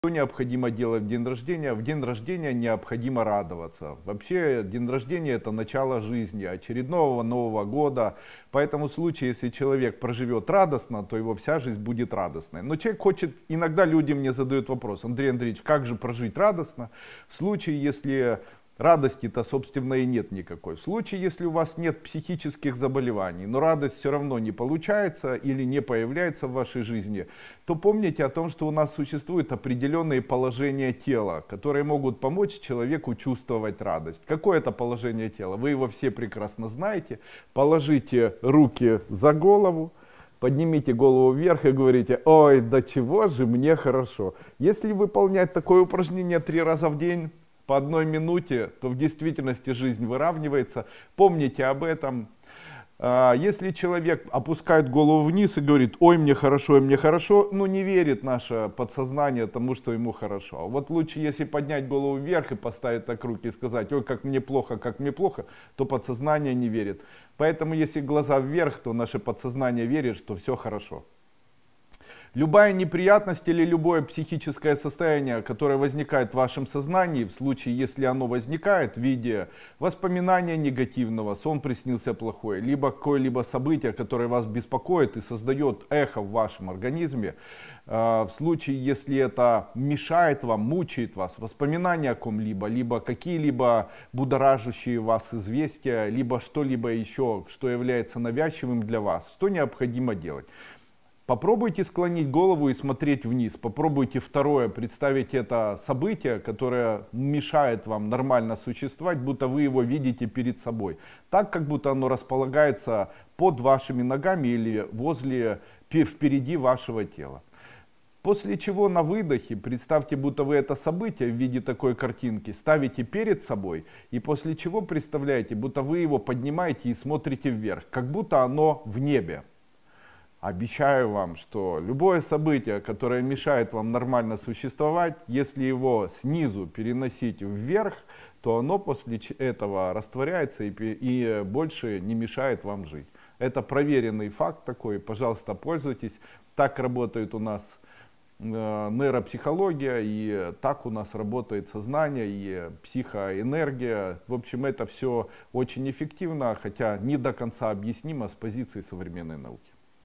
Что необходимо делать в день рождения? В день рождения необходимо радоваться. Вообще, день рождения — это начало жизни, очередного Нового года. Поэтому в случае, если человек проживет радостно, то его вся жизнь будет радостной. Но человек хочет, иногда люди мне задают вопрос: Андрей Андреевич, как же прожить радостно в случае, если радости-то, собственно, и нет никакой. В случае, если у вас нет психических заболеваний, но радость все равно не получается или не появляется в вашей жизни, то помните о том, что у нас существуют определенные положения тела, которые могут помочь человеку чувствовать радость. Какое это положение тела? Вы его все прекрасно знаете. Положите руки за голову, поднимите голову вверх и говорите: ой, до чего же мне хорошо. Если выполнять такое упражнение 3 раза в день, по 1 минуте, то в действительности жизнь выравнивается. Помните об этом. Если человек опускает голову вниз и говорит: ой, мне хорошо, ну не верит наше подсознание тому, что ему хорошо. Вот лучше, если поднять голову вверх и поставить так руки и сказать: ой, как мне плохо, то подсознание не верит. Поэтому если глаза вверх, то наше подсознание верит, что все хорошо. Любая неприятность или любое психическое состояние, которое возникает в вашем сознании, в случае, если оно возникает в виде воспоминания негативного, сон приснился плохой, либо какое-либо событие, которое вас беспокоит и создает эхо в вашем организме, в случае, если это мешает вам, мучает вас, воспоминания о ком-либо, либо какие-либо будоражащие вас известия, либо что-либо еще, что является навязчивым для вас, что необходимо делать? Попробуйте склонить голову и смотреть вниз. Попробуйте второе, представить это событие, которое мешает вам нормально существовать, будто вы его видите перед собой. Так, как будто оно располагается под вашими ногами или впереди вашего тела. После чего на выдохе представьте, будто вы это событие в виде такой картинки ставите перед собой. И после чего представляете, будто вы его поднимаете и смотрите вверх, как будто оно в небе. Обещаю вам, что любое событие, которое мешает вам нормально существовать, если его снизу переносить вверх, то оно после этого растворяется и больше не мешает вам жить. Это проверенный факт такой, пожалуйста, пользуйтесь. Так работает у нас нейропсихология, и так у нас работает сознание и психоэнергия. В общем, это все очень эффективно, хотя не до конца объяснимо с позиции современной науки.